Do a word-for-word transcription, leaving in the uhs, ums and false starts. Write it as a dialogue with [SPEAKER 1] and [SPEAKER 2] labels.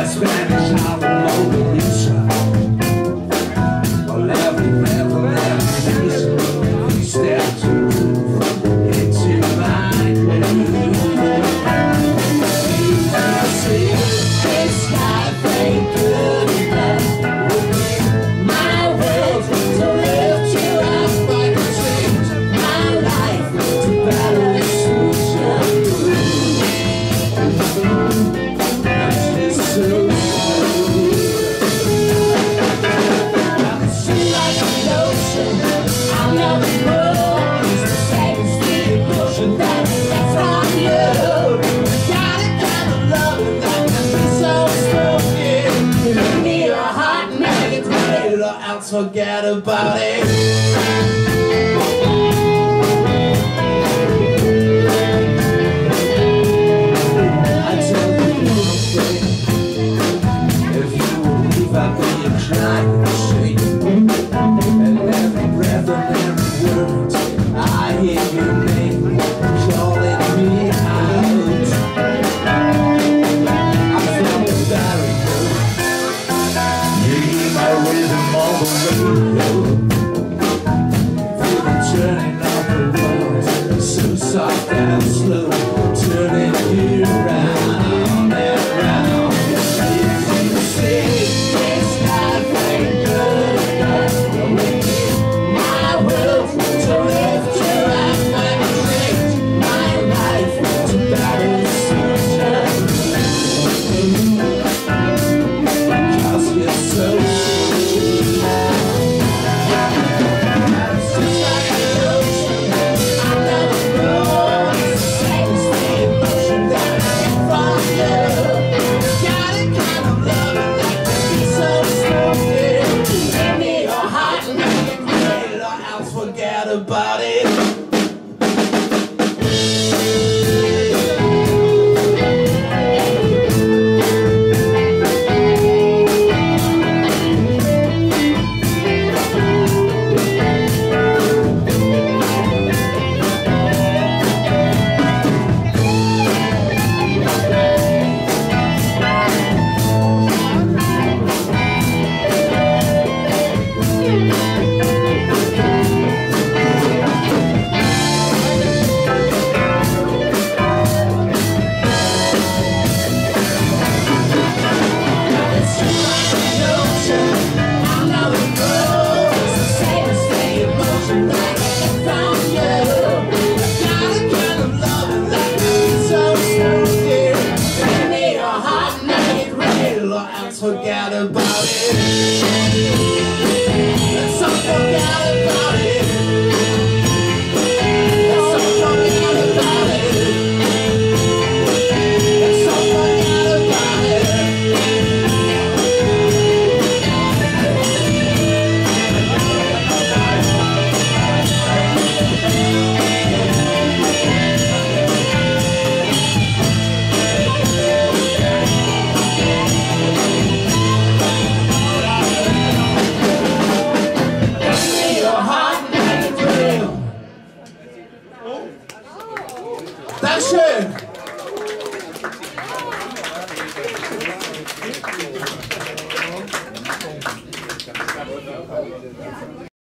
[SPEAKER 1] Spanish Harlem Revolution. Well, every revelation, we step to move into my groove. You see, this life ain't good enough. My will to lift you up, I can change my life to better solution. That's so. Forget about it. I tell you one thing, if you will leave, I'll be a crying shame. And every breath and every word, I hear your name calling me out. I felt the barrier, you hear my rhythm all the radio. Feel the turning of the world, so soft and slow, turning you round and round. If you see this life ain't good enough, my will to lift you up and change my life to better solution. Cause you're so forget about it. Forget about it. Let's all forget about it. Let's all forget about it. Let's all forget about Dankeschön.